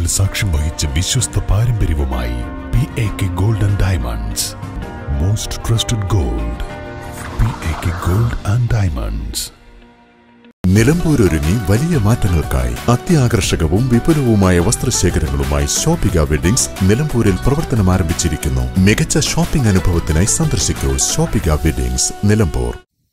പതിറ്റാണ്ടുകൾ സാക്ഷ്യം വഹിച്ച വിശ്വസ്ത പാരമ്പര്യവുമായി PAK Gold and Diamonds. Most trusted gold. PAK Gold and Diamonds. Nilambur ഒരുങ്ങി വലിയ മാറ്റങ്ങൾക്കായി അത്യാകർഷകവും വിപുലവുമായ വസ്ത്രശേഖരങ്ങളുമായി ഷോപ്പിക വെഡിങ്സ് നിലമ്പൂരിൽ പ്രവർത്തനം ആരംഭിച്ചിരിക്കുന്നു. മികച്ച ഷോപ്പിംഗ് അനുഭവത്തിനായി സന്ദർശിക്കൂ ഷോപ്പിക വെഡിങ്സ് നിലമ്പൂർ.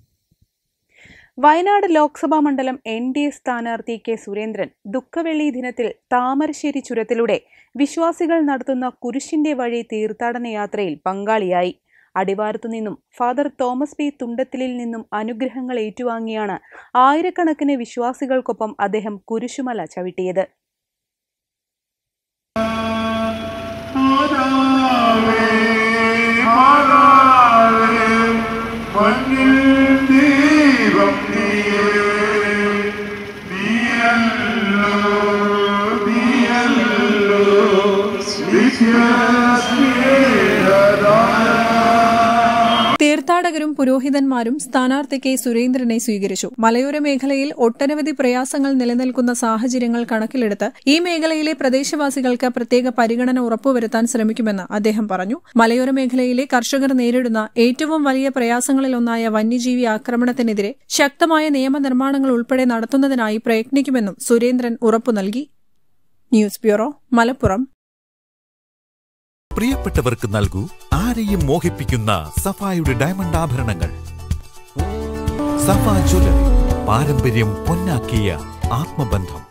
വയനാട് ലോക്സഭാ മണ്ഡലം NDA സ്ഥാനാർത്ഥി K. സുരേന്ദ്രൻ ദുഃഖവെള്ളി ദിനത്തിൽ താമരശ്ശേരി ചുരത്തിലൂടെ വിശ്വാസികൾ നടത്തുന്ന കുരിശിന്റെ വഴി തീർത്ഥാടന യാത്രയിൽ പങ്കാളിയായി. അടിവാരത്തുനിന്നും ഫാദർ തോമസ് P. തുണ്ടത്തിലിൽ നിന്നും അനുഗ്രഹങ്ങൾ ഏറ്റുവാങ്ങിയാണ് ആയിരക്കണക്കിന് വിശ്വാസികൾക്കൊപ്പം അദ്ദേഹം കുരിശുമല ചവിട്ടിയത്. തീർത്ഥാടകരും പുരോഹിതന്മാരും സ്ഥാനാർത്ഥി K. സുരേന്ദ്രനെ സ്വീകരിച്ചു. മലയോര മേഖലയിൽ ഒട്ടനവധി പ്രയാസങ്ങൾ നിലനിൽക്കുന്ന സാഹചര്യങ്ങൾ കണക്കിലെടുത്ത് ഈ മേഖലയിലെ പ്രദേശവാസികൾക്ക് പ്രത്യേക പരിഗണന ഉറപ്പുവരുത്താൻ ശ്രമിക്കുമെന്ന് അദ്ദേഹം പറഞ്ഞു. മലയോര മേഖലയിലെ കർഷകർ നേരിടുന്ന ഏറ്റവും വലിയ പ്രയാസങ്ങളിലൊന്നായ വന്യജീവി ആക്രമണത്തിനെതിരെ ശക്തമായ നിയമനിർമ്മാണങ്ങൾ ഉൾപ്പെടെ നടത്തുന്നതിനായി പ്രയത്നിക്കുമെന്നും സുരേന്ദ്രൻ ഉറപ്പു നൽകി. News bureau, Malappuram. പ്രിയപ്പെട്ടവർക്ക് നൽകൂ ആരെയും മോഹിപ്പിക്കുന്ന സഫായുടെ ഡയമണ്ട് ആഭരണങ്ങൾ. സഫ ജ്വല്ലറി, പാരമ്പര്യം പൊന്നാക്കിയ ആത്മബന്ധം.